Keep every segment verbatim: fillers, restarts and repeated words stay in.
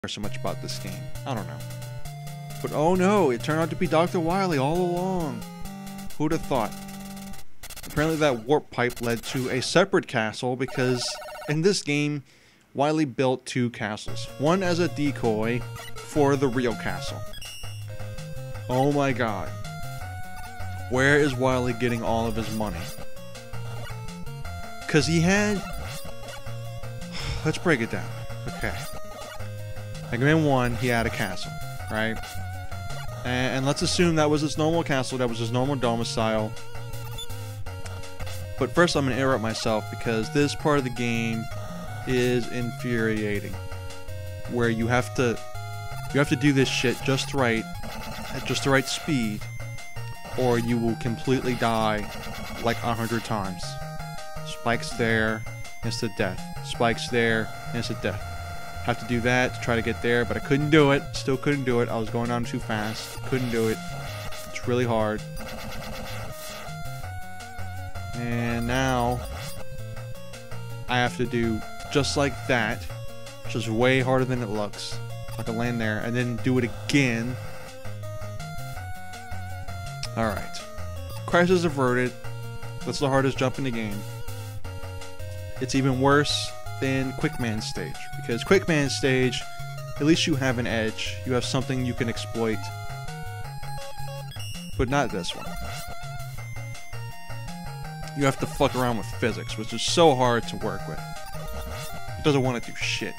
so much about this game. I don't know. But oh no, it turned out to be Doctor Wily all along. Who'd have thought? Apparently that warp pipe led to a separate castle because in this game, Wily built two castles. One as a decoy for the real castle. Oh my god. Where is Wily getting all of his money? Because he had... Let's break it down. Okay. Mega Man one, he had a castle, right? And, and let's assume that was his normal castle, that was his normal domicile. But first I'm going to interrupt myself because this part of the game is infuriating. Where you have to you have to do this shit just right, at just the right speed, or you will completely die like a hundred times. Spikes there, instant death. Spikes there, instant death. Have to do that to try to get there, but I couldn't do it. Still couldn't do it. I was going on too fast. Couldn't do it. It's really hard. And now I have to do just like that, which is way harder than it looks. I can land there and then do it again. Alright. Crisis averted. That's the hardest jump in the game. It's even worse than Quickman stage, because Quickman stage, at least you have an edge, you have something you can exploit, but not this one. You have to fuck around with physics, which is so hard to work with. It doesn't want to do shit.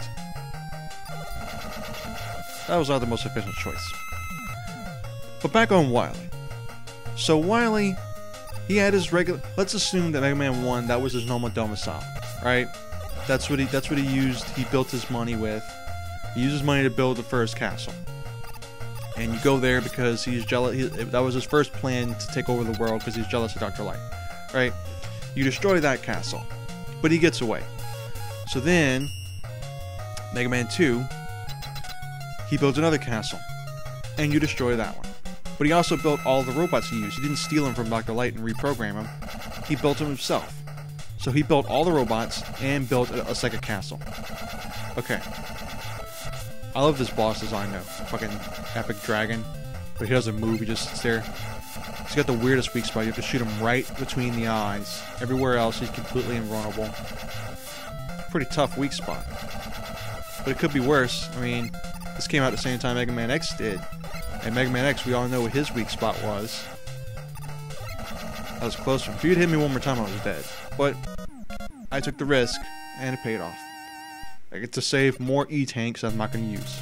That was not the most efficient choice. But back on Wily. So Wily, he had his regular, let's assume that Mega Man one, that was his normal domicile, right? That's what he that's what he used. He built his money with. He used his money to build the first castle. And you go there because he's jealous. He, that was his first plan to take over the world because he's jealous of Doctor Light. Right? You destroy that castle. But he gets away. So then, Mega Man two, he builds another castle. And you destroy that one. But he also built all the robots he used. He didn't steal them from Doctor Light and reprogram them. He built them himself. So he built all the robots and built a, a second castle. Okay. I love this boss design though. Fucking epic dragon. But he doesn't move, he just sits there. He's got the weirdest weak spot. You have to shoot him right between the eyes. Everywhere else he's completely invulnerable. Pretty tough weak spot. But it could be worse. I mean, this came out at the same time Mega Man X did. And Mega Man X, we all know what his weak spot was. That was close. If you'd hit me one more time, I was dead. But I took the risk, and it paid off. I get to save more E-tanks I'm not going to use.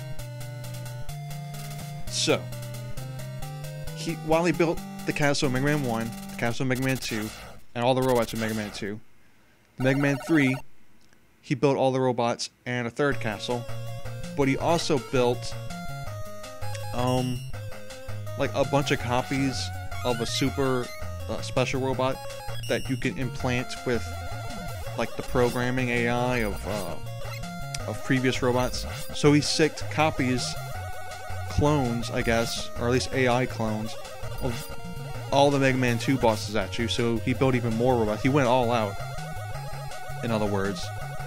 So, he, while he built the castle of Mega Man one, the castle of Mega Man two, and all the robots of Mega Man two, Mega Man three, he built all the robots and a third castle, but he also built, um, like a bunch of copies of a super uh, special robot that you can implant with, like, the programming A I of, uh, of previous robots. So he sicked copies, clones, I guess, or at least A I clones, of all the Mega Man two bosses at you, so he built even more robots. He went all out, in other words.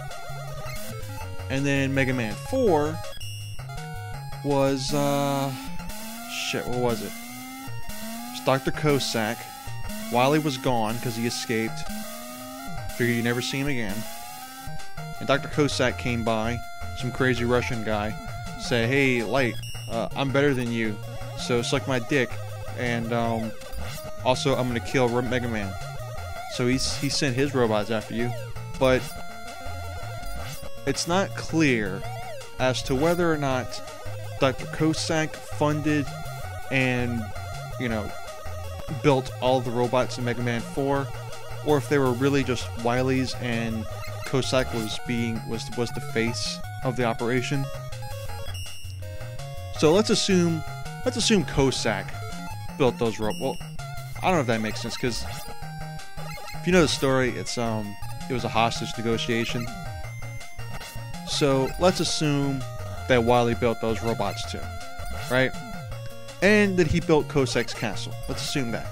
And then Mega Man four was, uh... shit, what was it? It was Doctor Cossack. Wily was gone because he escaped. Figured you'd never see him again. And Doctor Cossack came by, some crazy Russian guy, say, "Hey, Light, uh, I'm better than you, so suck my dick, and um, also I'm gonna kill Mega Man." So he's, he sent his robots after you, but it's not clear as to whether or not Doctor Cossack funded and, you know, built all the robots in Mega Man four, or if they were really just Wily's and Cossack was being was was the face of the operation. So let's assume let's assume Cossack built those robots. Well, I don't know if that makes sense, because if you know the story, it's um it was a hostage negotiation. So let's assume that Wily built those robots too, right? And that he built Cossack's castle. Let's assume that.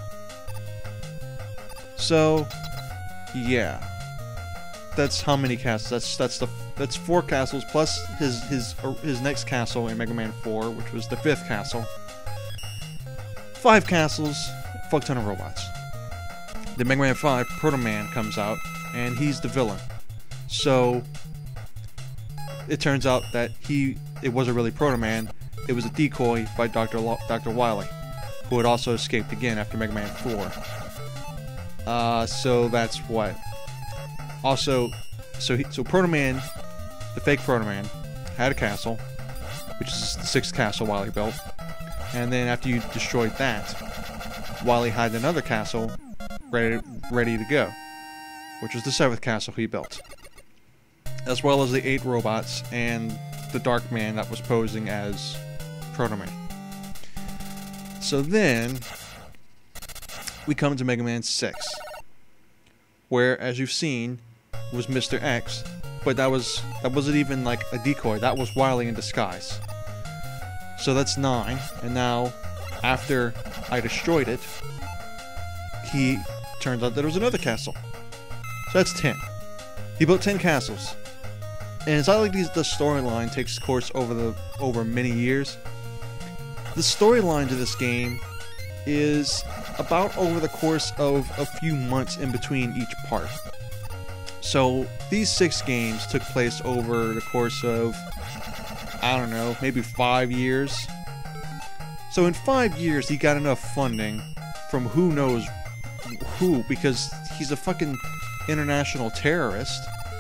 So, yeah, that's how many castles. That's that's the That's four castles plus his his his next castle in Mega Man four, which was the fifth castle. Five castles, fuck ton of robots. Then Mega Man five, Proto Man comes out, and he's the villain. So it turns out that he it wasn't really Proto Man, it was a decoy by Doctor Lo Doctor Wily, who had also escaped again after Mega Man four. Uh, so that's what. Also, so he, so Proto Man, the fake Proto Man, had a castle, which is the sixth castle Wily built. And then after you destroyed that, Wily had another castle ready, ready to go, which was the seventh castle he built. As well as the eight robots and the Dark Man that was posing as Proto Man. So then, we come to Mega Man six, where, as you've seen, was Mister X, but that was that wasn't even like a decoy. That was Wily in disguise. So that's nine, and now, after I destroyed it, he turns out there was another castle. So that's ten. He built ten castles, and it's not like these, the storyline takes course over the over many years. The storyline to this game is about over the course of a few months in between each part. So these six games took place over the course of, I don't know, maybe five years. So in five years he got enough funding from who knows who, because he's a fucking international terrorist.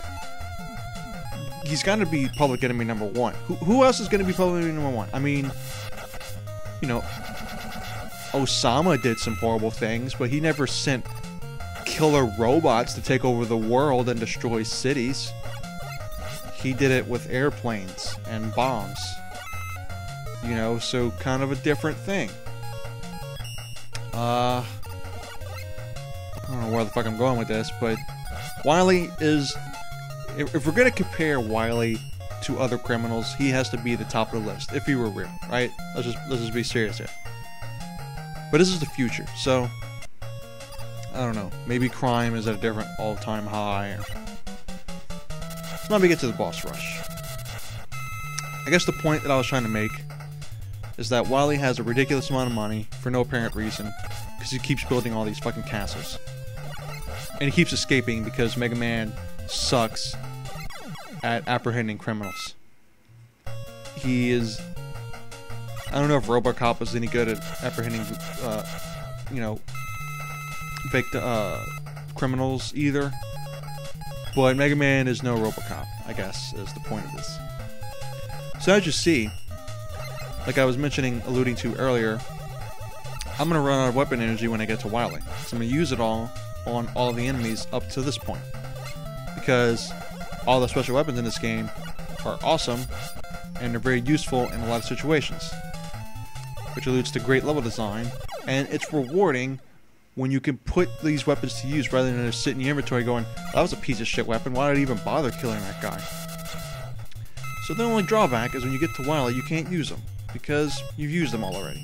He's got to be public enemy number one. Who, who else is going to be public enemy number one? I mean, you know, Osama did some horrible things, but he never sent killer robots to take over the world and destroy cities. He did it with airplanes and bombs. You know, so kind of a different thing. Uh, I don't know where the fuck I'm going with this, but Wily is... If, if we're gonna compare Wily to other criminals, he has to be the top of the list, if he were real, right? Let's just, let's just be serious here. But this is the future, so... I don't know. Maybe crime is at a different all-time high. So now we get to the boss rush. I guess the point that I was trying to make is that Wily has a ridiculous amount of money for no apparent reason, because he keeps building all these fucking castles. And he keeps escaping because Mega Man sucks at apprehending criminals. He is... I don't know if Robocop is any good at apprehending, uh, you know, fake uh, criminals either. But Mega Man is no Robocop, I guess, is the point of this. So as you see, like I was mentioning, alluding to earlier, I'm going to run out of weapon energy when I get to Wily. So I'm going to use it all on all the enemies up to this point. Because all the special weapons in this game are awesome, and they're very useful in a lot of situations. Which alludes to great level design, and it's rewarding when you can put these weapons to use rather than just sit in your inventory going, that was a piece of shit weapon, why did I even bother killing that guy? So the only drawback is when you get to Wily, you can't use them, because you've used them all already.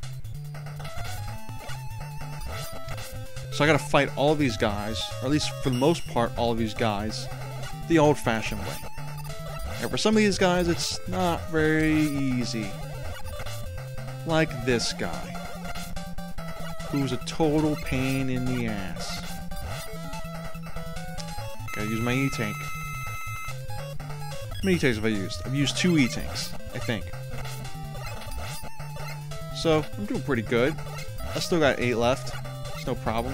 So I gotta fight all of these guys, or at least for the most part all of these guys, the old-fashioned way. And for some of these guys, it's not very easy. Like this guy, who's a total pain in the ass. Gotta use my E-Tank. How many E-Tanks have I used? I've used two E-Tanks, I think. So, I'm doing pretty good. I still got eight left. It's no problem.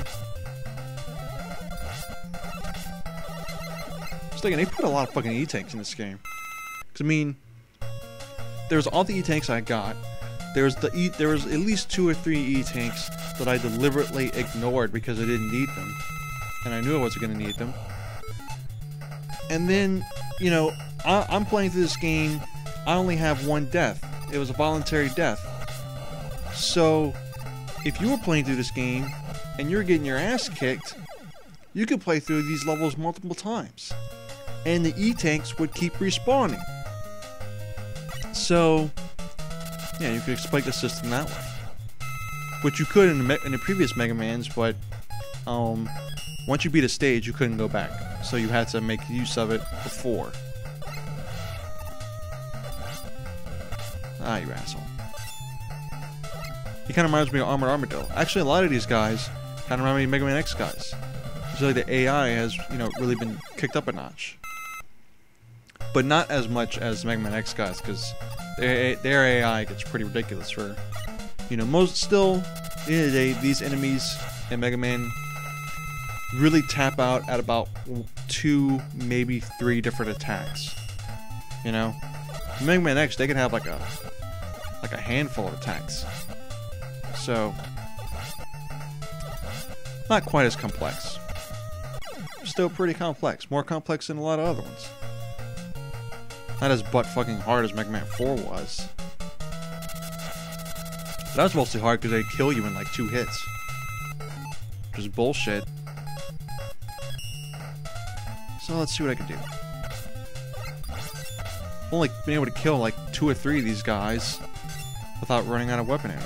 I was thinking, they put a lot of fucking E-Tanks in this game. Because, I mean, there's all the E-Tanks I got. There's the e there was at least two or three E-Tanks that I deliberately ignored because I didn't need them. And I knew I wasn't going to need them. And then, you know, I I'm playing through this game, I only have one death. It was a voluntary death. So, if you were playing through this game, and you're getting your ass kicked, you could play through these levels multiple times. And the E-Tanks would keep respawning. So... yeah, you could exploit the system that way. Which you could in the, in the previous Mega Mans, but um, once you beat a stage, you couldn't go back. So you had to make use of it before. Ah, you asshole. He kind of reminds me of Armored Armadillo. Actually, a lot of these guys kind of remind me of Mega Man X guys. It's like the A I has, you know, really been kicked up a notch. But not as much as Mega Man X guys, because their, their A I gets pretty ridiculous for, you know, most, still, yeah, they, these enemies in Mega Man really tap out at about two, maybe three different attacks. You know? In Mega Man X, they can have like a, like a handful of attacks. So, not quite as complex. Still pretty complex. More complex than a lot of other ones. Not as butt-fucking hard as Mega Man four was. That was mostly hard because they kill you in like two hits. Which is bullshit. So let's see what I can do. I've only been able to kill like two or three of these guys without running out of weapon energy.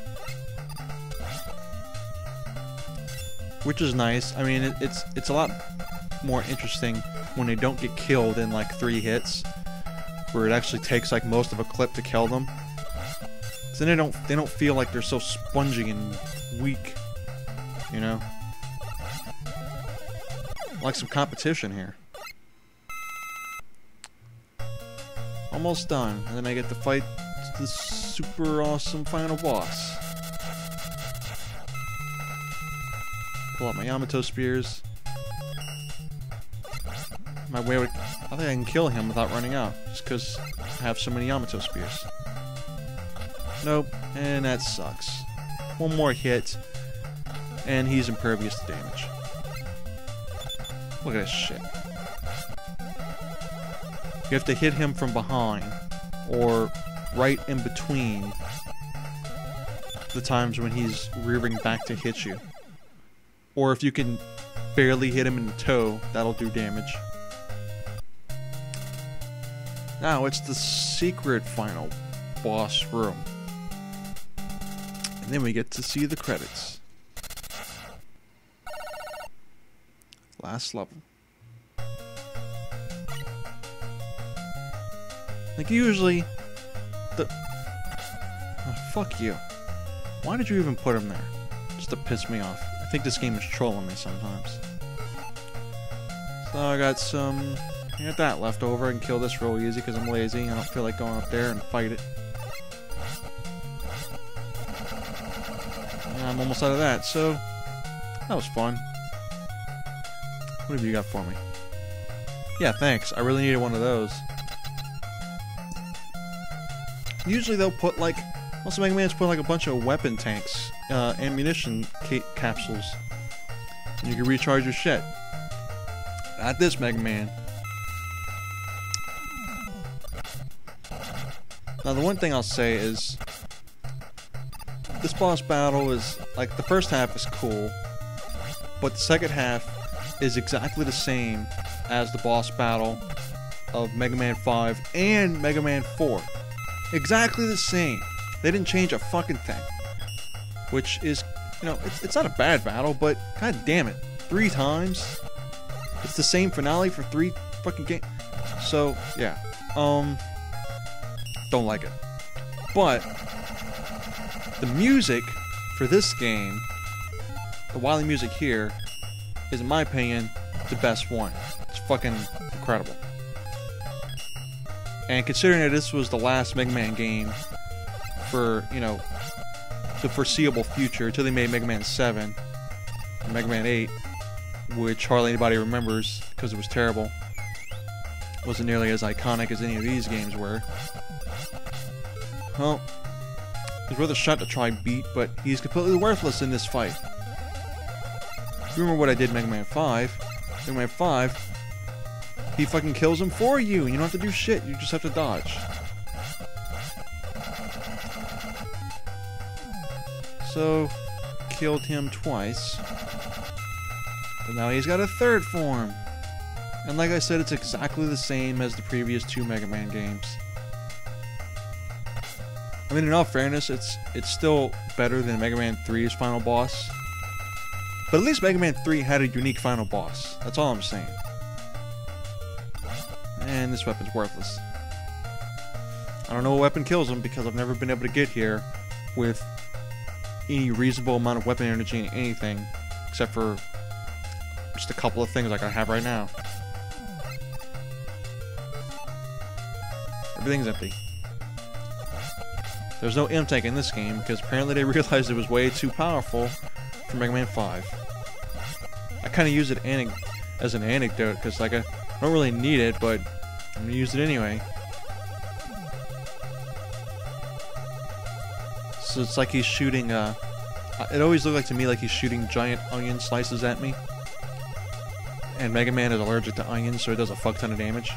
Which is nice. I mean, it, it's it's a lot more interesting when they don't get killed in like three hits, where it actually takes like most of a clip to kill them. So then they don't they don't feel like they're so spongy and weak, you know. Like some competition here. Almost done, and then I get to fight the super awesome final boss. Pull out my Yamato spears. My way would, I think I can kill him without running out, just because I have so many Yamato spears. Nope, and that sucks. One more hit, and he's impervious to damage. Look at this shit. You have to hit him from behind, or right in between the times when he's rearing back to hit you. Or if you can barely hit him in the toe, that'll do damage. Now it's the secret final boss room. And then we get to see the credits. Last level. Like usually, the... Oh, fuck you. Why did you even put him there? Just to piss me off. I think this game is trolling me sometimes. So I got some... I got that left over. I can kill this real easy because I'm lazy. I don't feel like going up there and fight it. And I'm almost out of that, so... That was fun. What have you got for me? Yeah, thanks. I really needed one of those. Usually they'll put like... Most Mega Man's put like a bunch of weapon tanks, uh, ammunition ca capsules. And you can recharge your shit. Not this Mega Man. Now the one thing I'll say is... This boss battle is... Like, the first half is cool. But the second half is exactly the same as the boss battle of Mega Man five and Mega Man four. Exactly the same. They didn't change a fucking thing. Which is, you know, it's, it's not a bad battle, but god damn it. Three times? It's the same finale for three fucking games. So, yeah. Um, don't like it. But, the music for this game, the Wily music here, is in my opinion, the best one. It's fucking incredible. And considering that this was the last Mega Man game for, you know, the foreseeable future until they made Mega Man seven and Mega Man eight, which hardly anybody remembers because it was terrible. It wasn't nearly as iconic as any of these games were. Well, he's worth a shot to try and beat, but he's completely worthless in this fight. Remember what I did in Mega Man five? Mega Man five, he fucking kills him for you, and you don't have to do shit, you just have to dodge. So, killed him twice. But now he's got a third form. And like I said, it's exactly the same as the previous two Mega Man games. I mean, in all fairness, it's it's still better than Mega Man three's final boss. But at least Mega Man three had a unique final boss. That's all I'm saying. And this weapon's worthless. I don't know what weapon kills him because I've never been able to get here with any reasonable amount of weapon energy in anything, except for just a couple of things like I have right now. Everything's empty. There's no M-Tank in this game because apparently they realized it was way too powerful for Mega Man five. I kind of use it as an anecdote because like I don't really need it, but I'm gonna use it anyway. So it's like he's shooting, uh, it always looked like to me like he's shooting giant onion slices at me. And Mega Man is allergic to onions, so it does a fuck ton of damage.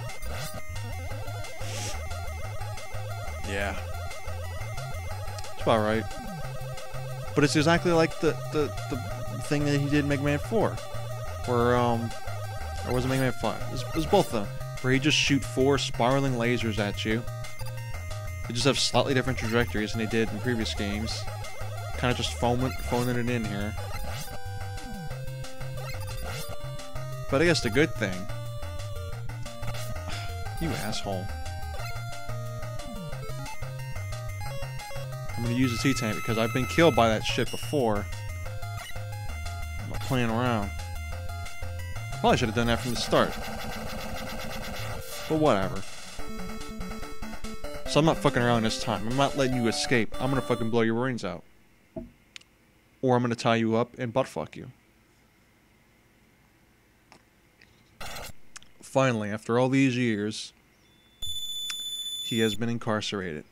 Yeah. It's about right. But it's exactly like the, the, the thing that he did in Mega Man four. Where, um, or was it Mega Man five? It was, it was both of them. Where he just shoot four spiraling lasers at you. They just have slightly different trajectories than they did in previous games. Kind of just phoning, phoning it in here. But I guess the good thing... You asshole. I'm gonna use the T-Tank because I've been killed by that shit before. I'm not playing around. Probably should have done that from the start. But whatever. So I'm not fucking around this time. I'm not letting you escape. I'm gonna fucking blow your brains out. Or I'm gonna tie you up and buttfuck you. Finally, after all these years, he has been incarcerated.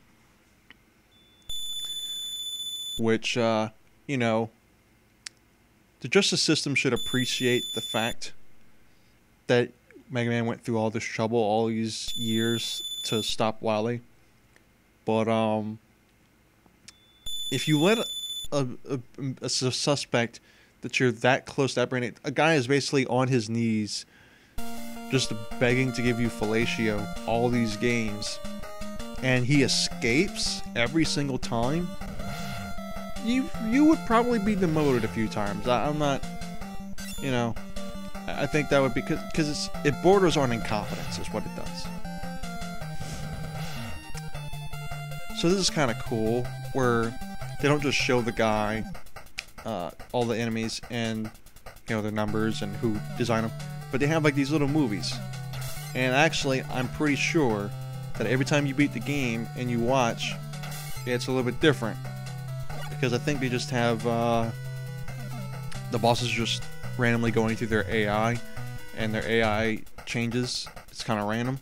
Which, uh, you know, the justice system should appreciate the fact that Mega Man went through all this trouble, all these years to stop Wily. But, um, if you let a, a, a suspect that you're that close to that brain, a guy is basically on his knees just begging to give you fellatio all these games, and he escapes every single time, you you would probably be demoted a few times. I, I'm not, you know, I think that would be, because it's it borders on incompetence is what it does. So this is kind of cool, where they don't just show the guy uh, all the enemies and, you know, the numbers and who designed them, but they have like these little movies. And actually, I'm pretty sure that every time you beat the game and you watch, it's a little bit different. Because I think they just have uh, the bosses just randomly going through their A I, and their A I changes. It's kind of random.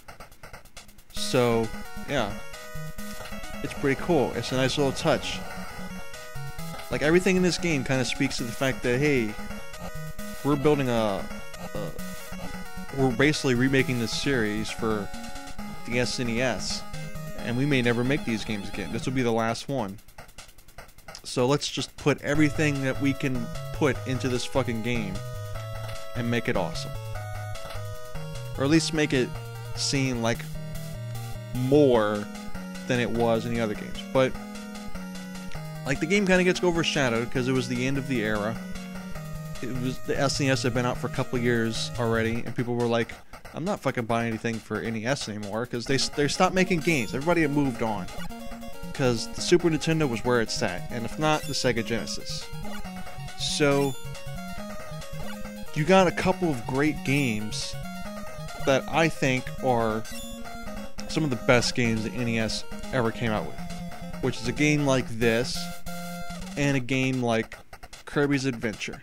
So, yeah. It's pretty cool. It's a nice little touch. Like, everything in this game kind of speaks to the fact that, hey, we're building a... a we're basically remaking this series for the S N E S. And we may never make these games again. This will be the last one. So let's just put everything that we can put into this fucking game and make it awesome. Or at least make it seem like more than it was in the other games. But like, the game kind of gets overshadowed because it was the end of the era. It was, the S N E S had been out for a couple of years already, and people were like, I'm not fucking buying anything for N E S anymore, because they, they stopped making games. Everybody had moved on. Because the Super Nintendo was where it's at, and if not, the Sega Genesis. So, you got a couple of great games that I think are some of the best games that N E S ever came out with. Which is a game like this, and a game like Kirby's Adventure.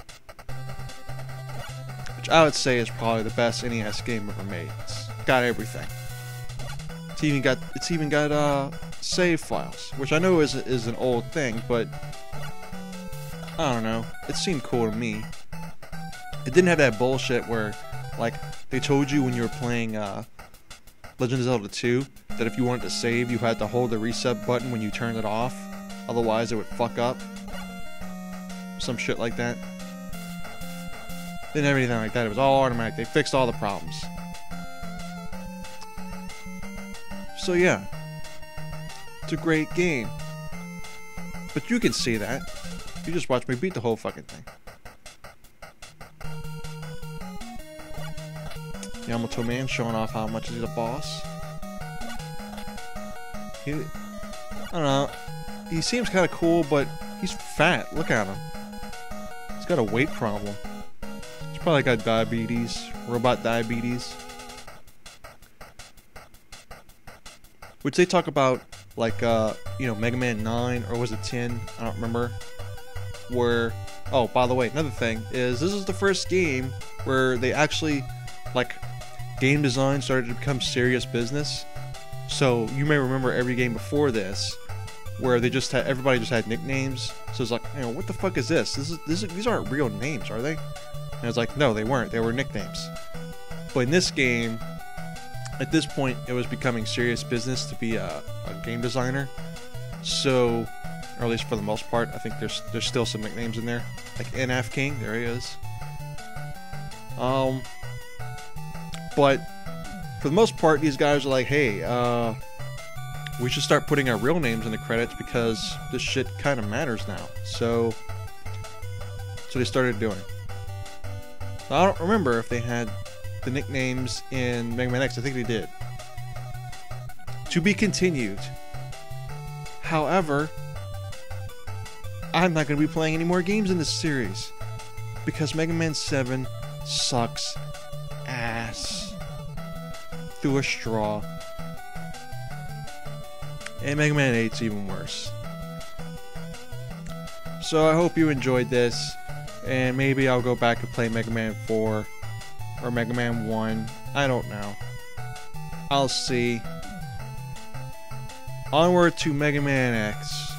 Which I would say is probably the best N E S game ever made. It's got everything. It's even got, it's even got, uh... save files, which I know is is an old thing, but I don't know, it seemed cool to me. It didn't have that bullshit where, like, they told you when you were playing uh, Legend of Zelda two that if you wanted to save, you had to hold the reset button when you turned it off, otherwise it would fuck up. Some shit like that. Didn't have anything like that. It was all automatic. They fixed all the problems. So yeah. It's a great game. But you can see that. You just watch me beat the whole fucking thing. Yamato Man showing off how much he's a boss. He, I don't know. He seems kind of cool, but he's fat. Look at him. He's got a weight problem. He's probably got diabetes. Robot diabetes. Which they talk about, like, uh, you know, Mega Man nine, or was it ten? I don't remember. Where, oh, by the way, another thing is this is the first game where they actually, like, game design started to become serious business. So you may remember every game before this, where they just had, everybody just had nicknames. So it's like, you know, what the fuck is this? This is this is, these aren't real names, are they? And it's like, no, they weren't. They were nicknames. But in this game, at this point, it was becoming serious business to be a, a game designer. So, or at least for the most part, I think there's there's still some nicknames in there, like N F King. There he is. Um, but for the most part, these guys are like, hey, uh, we should start putting our real names in the credits because this shit kind of matters now. So, so they started doing. I don't remember if they had the nicknames in Mega Man X. I think they did. To be continued. However, I'm not going to be playing any more games in this series because Mega Man seven sucks ass through a straw. And Mega Man eight's even worse. So I hope you enjoyed this, and maybe I'll go back and play Mega Man four or Mega Man one. I don't know. I'll see. Onward to Mega Man X.